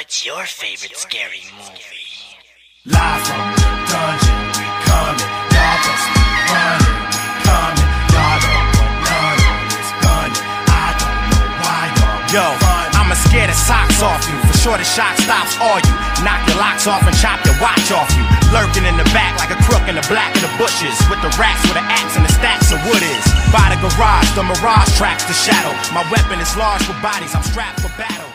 What's your favorite scary movie? Live from the dungeon, we coming. Y'all best be running, we coming. Y'all don't want none of this gunning. I don't know why y'all running. I'ma scare the socks off you. For sure the shot stops all you. Knock your locks off and chop your watch off you. Lurking in the back like a crook in the black of the bushes. With the rats with an axe and the stacks of wood is. By the garage, the mirage tracks the shadow. My weapon is large for bodies, I'm strapped for battle.